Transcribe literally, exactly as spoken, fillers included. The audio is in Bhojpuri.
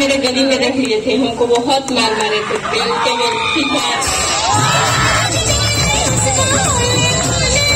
मेरे गली में रख लिए थे, हमको बहुत मार मारे थे, बेलते बेलती है।